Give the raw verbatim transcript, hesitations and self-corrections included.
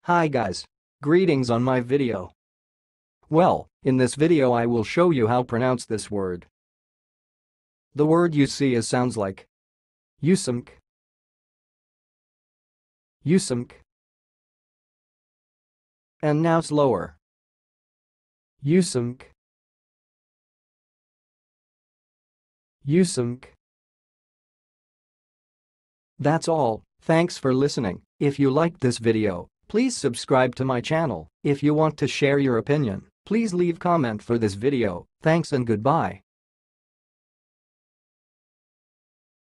Hi guys. Greetings on my video. Well, in this video I will show you how to pronounce this word. The word you see is sounds like U C I M C, U C I M C. And now slower. U C I M C, U C I M C. That's all. Thanks for listening. If you liked this video, please subscribe to my channel. If you want to share your opinion, please leave comment for this video. Thanks and goodbye.